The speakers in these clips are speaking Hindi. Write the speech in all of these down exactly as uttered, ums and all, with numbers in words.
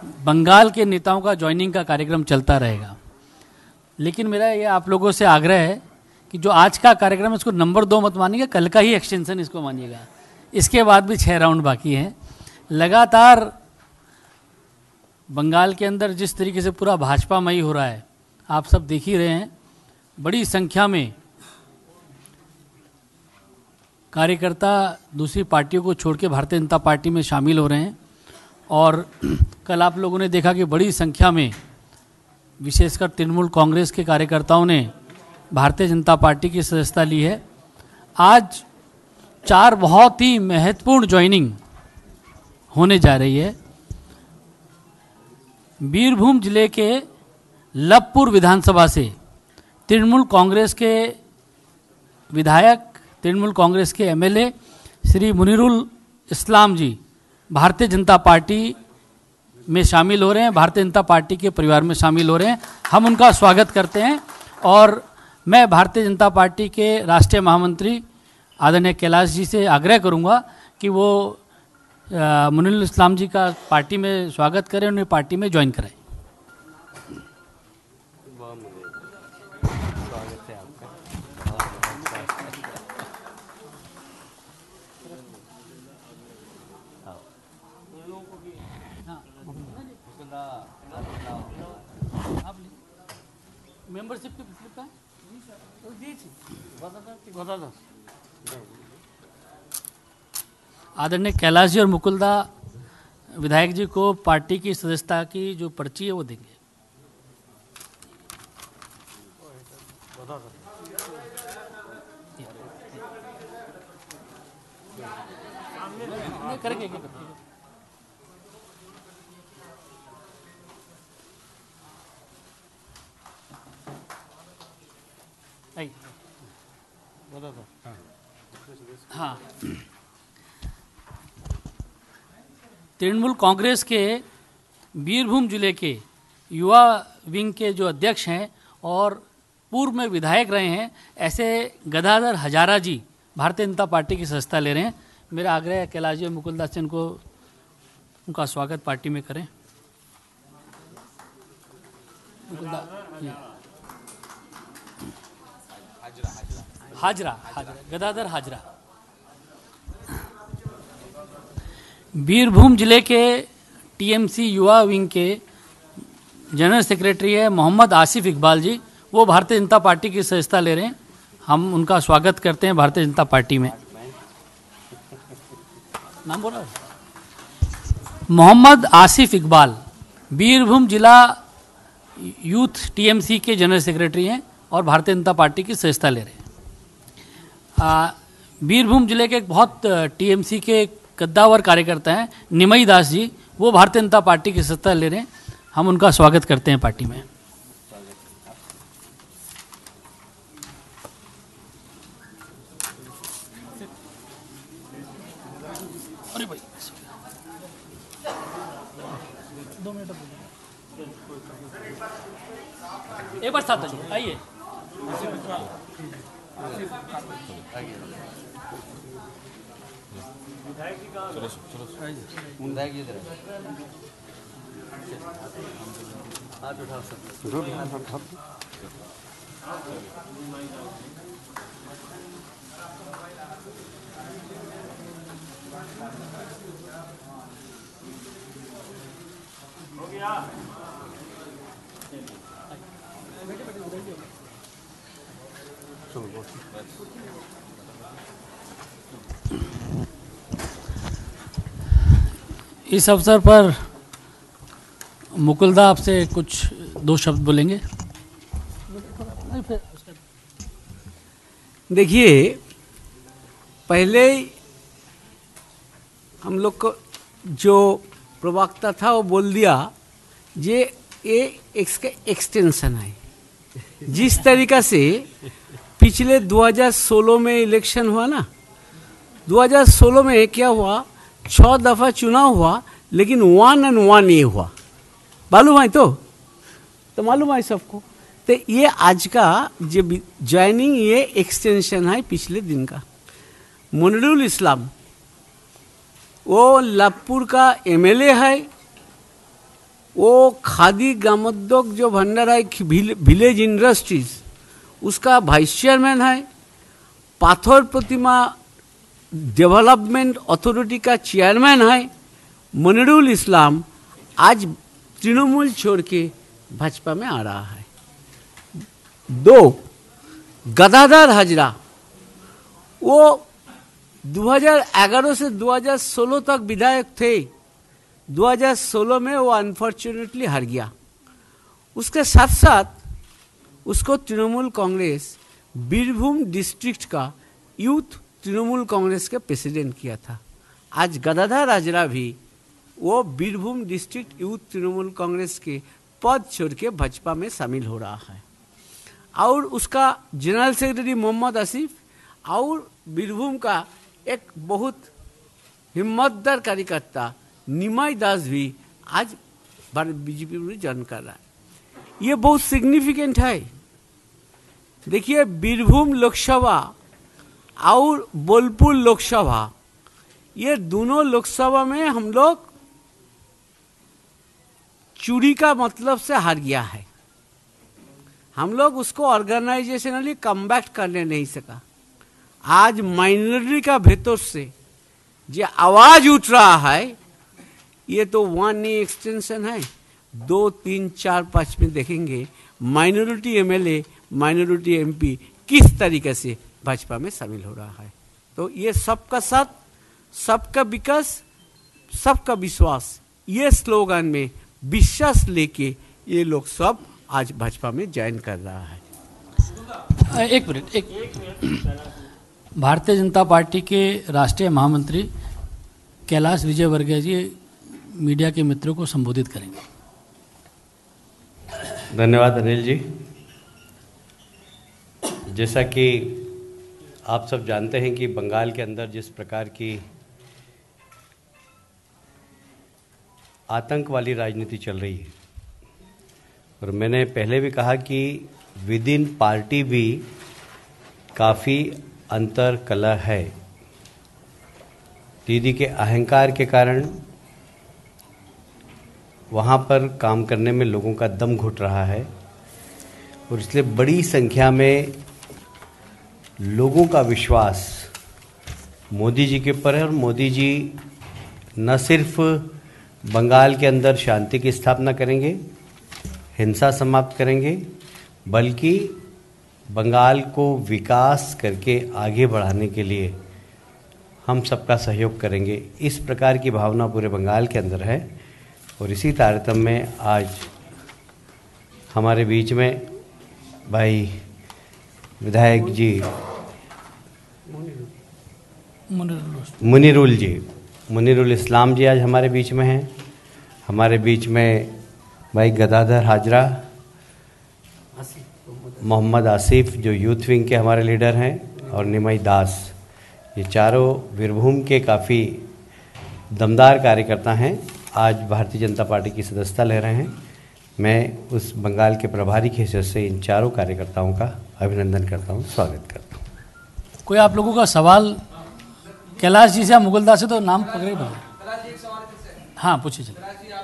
बंगाल के नेताओं का ज्वाइनिंग का कार्यक्रम चलता रहेगा, लेकिन मेरा ये आप लोगों से आग्रह है कि जो आज का कार्यक्रम है उसको नंबर दो मत मानिएगा, कल का ही एक्सटेंशन इसको मानिएगा। इसके बाद भी छः राउंड बाकी हैं। लगातार बंगाल के अंदर जिस तरीके से पूरा भाजपामयी हो रहा है, आप सब देख ही रहे हैं। बड़ी संख्या में कार्यकर्ता दूसरी पार्टियों को छोड़ के भारतीय जनता पार्टी में शामिल हो रहे हैं, और कल आप लोगों ने देखा कि बड़ी संख्या में विशेषकर तृणमूल कांग्रेस के कार्यकर्ताओं ने भारतीय जनता पार्टी की सदस्यता ली है। आज चार बहुत ही महत्वपूर्ण ज्वाइनिंग होने जा रही है। बीरभूम जिले के लबपुर विधानसभा से तृणमूल कांग्रेस के विधायक, तृणमूल कांग्रेस के एमएलए श्री मुनीरुल इस्लाम जी भारतीय जनता पार्टी में शामिल हो रहे हैं, भारतीय जनता पार्टी के परिवार में शामिल हो रहे हैं। हम उनका स्वागत करते हैं। और मैं भारतीय जनता पार्टी के राष्ट्रीय महामंत्री आदरणीय कैलाश जी से आग्रह करूंगा कि वो मुनीरुल इस्लाम जी का पार्टी में स्वागत करें, उन्हें पार्टी में ज्वाइन कराएं। मेंबरशिप की स्लिप का आदरणीय कैलाश जी और मुकुलदा विधायक जी को पार्टी की सदस्यता की जो पर्ची है वो देंगे। करेंगे हाँ, तृणमूल कांग्रेस के बीरभूम जिले के युवा विंग के जो अध्यक्ष हैं और पूर्व में विधायक रहे हैं, ऐसे गदाधर हजारा जी भारतीय जनता पार्टी की सदस्यता ले रहे हैं। मेरा आग्रह है कैलाश जी और मुकुल दास को उनका स्वागत पार्टी में करें। हाजरा हाजरा गदाधर हाजरा बीरभूम जिले के टीएमसी युवा विंग के जनरल सेक्रेटरी है मोहम्मद आसिफ इकबाल जी, वो भारतीय जनता पार्टी की सदस्यता ले रहे हैं। हम उनका स्वागत करते हैं भारतीय जनता पार्टी में। नाम बोला मोहम्मद आसिफ इकबाल, बीरभूम जिला यूथ टीएमसी के जनरल सेक्रेटरी हैं और भारतीय जनता पार्टी की सदस्यता ले रहे हैं। बीरभूम जिले के एक बहुत टीएमसी के कद्दावर कार्यकर्ता हैं निमई दास जी, वो भारतीय जनता पार्टी की सदस्यता ले रहे हैं। हम उनका स्वागत करते हैं पार्टी में। अरे भाई दो मिनट एक बार साथ आइए। चलो चलो विधायक जी इधर हाथ उठा सकते हो गया। इस अवसर पर मुकुलदा आपसे कुछ दो शब्द बोलेंगे। देखिए, पहले हम लोग को जो प्रवक्ता था वो बोल दिया ये ये इसका एक्सटेंशन है। जिस तरीका से पिछले दो हज़ार सोलह में इलेक्शन हुआ ना, दो हज़ार सोलह में क्या हुआ, छह दफ़ा चुनाव हुआ लेकिन वन एंड वन ये हुआ। मालूम है तो तो मालूम है सबको। तो ये आज का जो ज्वाइनिंग ये एक्सटेंशन है पिछले दिन का। मुनीरुल इस्लाम वो लाभपुर का एमएलए है वो खादी ग्रामोद्योग जो भंडारा है विलेज इंडस्ट्रीज, उसका वाइस चेयरमैन है। पाथर प्रतिमा डेवलपमेंट अथॉरिटी का चेयरमैन है। मुनीरुल इस्लाम आज तृणमूल छोड़ के भाजपा में आ रहा है। दो, गदाधर हाजरा, वो दो हज़ार ग्यारह से दो हज़ार सोलह तक विधायक थे। दो हज़ार सोलह में वो अनफॉर्चुनेटली हार गया। उसके साथ साथ उसको तृणमूल कांग्रेस बीरभूम डिस्ट्रिक्ट का यूथ तृणमूल कांग्रेस के प्रेसिडेंट किया था। आज गदाधर हाजरा भी वो बीरभूम डिस्ट्रिक्ट यूथ तृणमूल कांग्रेस के पद छोड़ के भाजपा में शामिल हो रहा है। और उसका जनरल सेक्रेटरी मोहम्मद आसिफ और बीरभूम का एक बहुत हिम्मतदार कार्यकर्ता निमाई दास भी आज भारत बीजेपी में ज्वाइन कर रहा है। ये बहुत सिग्निफिकेंट है। देखिए, बीरभूम लोकसभा और बोलपुर लोकसभा, ये दोनों लोकसभा में हम लोग चूड़ी का मतलब से हार गया है। हम लोग उसको ऑर्गेनाइजेशनली कमबैक करने नहीं सका। आज माइनॉरिटी का भीतर से जो आवाज उठ रहा है, ये तो वन नहीं एक्सटेंशन है। दो तीन चार पाँच में देखेंगे माइनॉरिटी एमएलए, माइनॉरिटी एमपी किस तरीके से भाजपा में शामिल हो रहा है। तो ये सबका साथ, सबका विकास, सबका विश्वास, ये स्लोगन में विश्वास लेके ये लोग सब आज भाजपा में ज्वाइन कर रहा है। एक मिनट, एक भारतीय जनता पार्टी के राष्ट्रीय महामंत्री कैलाश विजयवर्गीय जी मीडिया के मित्रों को संबोधित करेंगे। धन्यवाद अनिल जी। जैसा कि आप सब जानते हैं कि बंगाल के अंदर जिस प्रकार की आतंक वाली राजनीति चल रही है, और मैंने पहले भी कहा कि विद इन पार्टी भी काफ़ी अंतर कलह है। दीदी के अहंकार के कारण वहाँ पर काम करने में लोगों का दम घुट रहा है, और इसलिए बड़ी संख्या में लोगों का विश्वास मोदी जी के ऊपर है। और मोदी जी न सिर्फ बंगाल के अंदर शांति की स्थापना करेंगे, हिंसा समाप्त करेंगे, बल्कि बंगाल को विकास करके आगे बढ़ाने के लिए हम सबका सहयोग करेंगे। इस प्रकार की भावना पूरे बंगाल के अंदर है। और इसी तारतम्य में आज हमारे बीच में भाई विधायक जी मुनीरुल जी मुनीरुल इस्लाम जी आज हमारे बीच में हैं। हमारे बीच में भाई गदाधर हाजरा, मोहम्मद आसिफ जो यूथ विंग के हमारे लीडर हैं, और निमाई दास, ये चारों बीरभूम के काफ़ी दमदार कार्यकर्ता हैं। आज भारतीय जनता पार्टी की सदस्यता ले रहे हैं। मैं उस बंगाल के प्रभारी की हैसियत से इन चारों कार्यकर्ताओं का अभिनंदन करता हूं, स्वागत करता हूं। कोई आप लोगों का सवाल कैलाश जी से या मुगलदास से? तो नाम पकड़े बोले। हाँ, पूछिए। चलिए।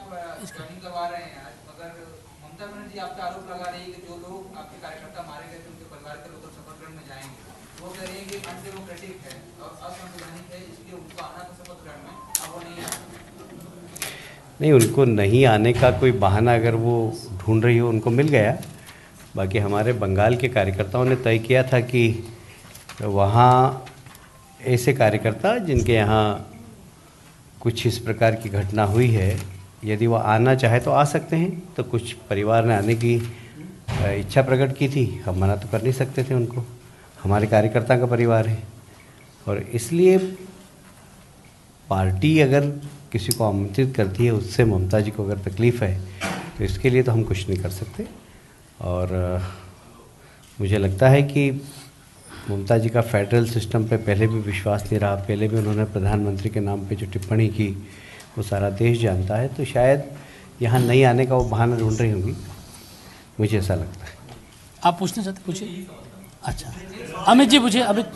नहीं, उनको नहीं आने का कोई बहाना अगर वो ढूंढ रही हो, उनको मिल गया। बाकी हमारे बंगाल के कार्यकर्ताओं ने तय किया था कि वहाँ ऐसे कार्यकर्ता जिनके यहाँ कुछ इस प्रकार की घटना हुई है, यदि वो आना चाहे तो आ सकते हैं। तो कुछ परिवार ने आने की इच्छा प्रकट की थी, हम मना तो कर नहीं सकते थे उनको। हमारे कार्यकर्ता का परिवार है, और इसलिए पार्टी अगर किसी को आमंत्रित करती है, उससे ममता जी को अगर तकलीफ़ है तो इसके लिए तो हम कुछ नहीं कर सकते। और मुझे लगता है कि ममता जी का फेडरल सिस्टम पे पहले भी विश्वास नहीं रहा। पहले भी उन्होंने प्रधानमंत्री के नाम पे जो टिप्पणी की वो सारा देश जानता है। तो शायद यहाँ नहीं आने का वो बहाना ढूंढ रही होंगी, मुझे ऐसा लगता है। आप पूछना चाहते, पूछिए। अच्छा, अमित जी पूछिए। अमित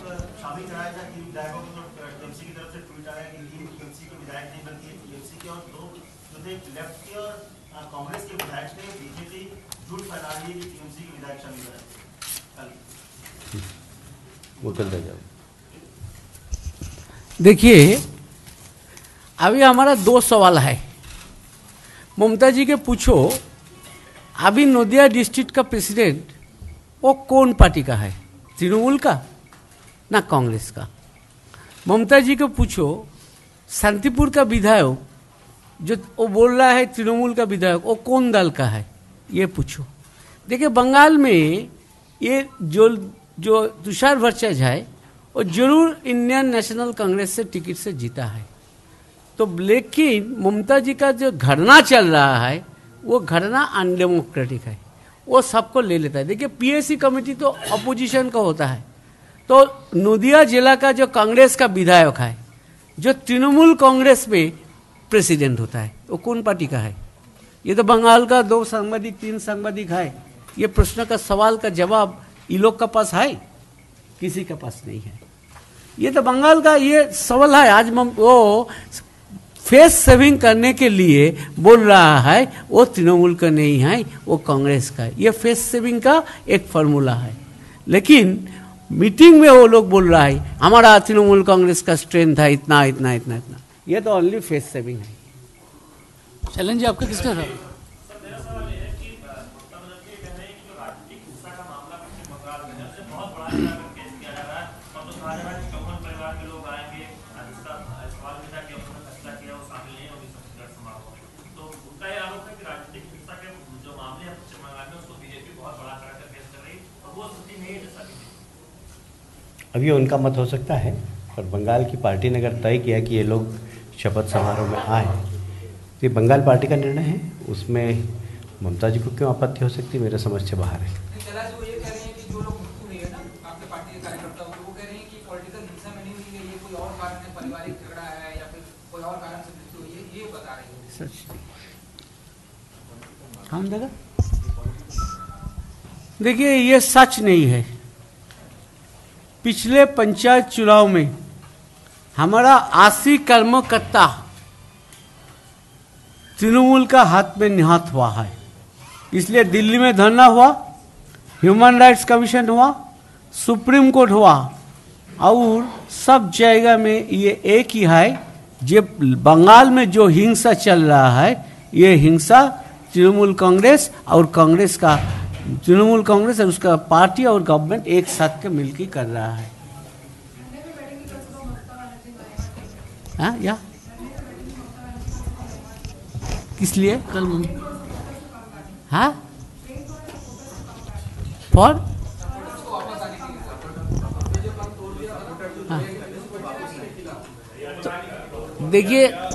कांग्रेस के विधायक ने बीजेपी झूठ फैला रही है कि टीएमसी के विधायक शामिल है। वो कल रह जाओ। देखिए, अभी हमारा दो सवाल है। ममता जी के पूछो, अभी नदिया डिस्ट्रिक्ट का प्रेसिडेंट वो कौन पार्टी का है, तृणमूल का ना कांग्रेस का। ममता जी को पूछो, शांतिपुर का विधायक जो वो बोल रहा है तृणमूल का विधायक, वो कौन दल का है, ये पूछो। देखिए, बंगाल में ये जो जो तुषार भट्टाचार्य है वो जरूर इंडियन नेशनल कांग्रेस से टिकट से जीता है, तो लेकिन ममता जी का जो घटना चल रहा है वो घटना अनडेमोक्रेटिक है, वो सबको ले लेता है। देखिए, पीएसी कमेटी तो अपोजिशन का होता है, तो नदिया जिला का जो कांग्रेस का विधायक है जो तृणमूल कांग्रेस में प्रेसिडेंट होता है, वो कौन पार्टी का है? ये तो बंगाल का दो सांबादिक तीन सांबादिक है। ये प्रश्न का सवाल का जवाब इन लोग का पास है, किसी के पास नहीं है। ये तो बंगाल का ये सवाल है। आज वो फेस सेविंग करने के लिए बोल रहा है, वो तृणमूल का नहीं है, वो कांग्रेस का है। ये फेस सेविंग का एक फार्मूला है, लेकिन मीटिंग में वो लोग बोल रहा है हमारा तृणमूल कांग्रेस का स्ट्रेंथ है इतना इतना इतना इतना। ये तो ओनली फेस सेविंग है। चैलेंज जी आपका किसका था? अभी उनका मत हो सकता है, पर बंगाल की पार्टी ने अगर तय किया कि ये लोग शपथ समारोह में आए, तो ये बंगाल पार्टी का निर्णय है। उसमें ममता जी को क्यों आपत्ति हो सकती है, मेरे समझ से बाहर है। हम देखा, देखिए, ये सच नहीं है। पिछले पंचायत चुनाव में हमारा अस्सी कर्मकर्ता तृणमूल का हाथ में निहत हुआ है, इसलिए दिल्ली में धरना हुआ, ह्यूमन राइट्स कमीशन हुआ, सुप्रीम कोर्ट हुआ, और सब जगह में ये एक ही है, जो बंगाल में जो हिंसा चल रहा है, ये हिंसा तृणमूल कांग्रेस और कांग्रेस का तृणमूल कांग्रेस और उसका पार्टी और गवर्नमेंट एक साथ के मिलकर कर रहा है। हाँ, या किस लिए कल? हाँ, फॉर हाँ। देखिए,